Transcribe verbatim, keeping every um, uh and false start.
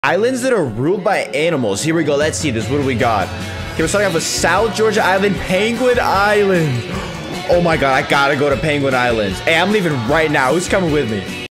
Islands that are ruled by animals. Here we go. Let's see this. What do we got? Okay, we're starting off with South Georgia Island, Penguin Island. Oh my god, I gotta go to Penguin Islands. Hey, I'm leaving right now. Who's coming with me?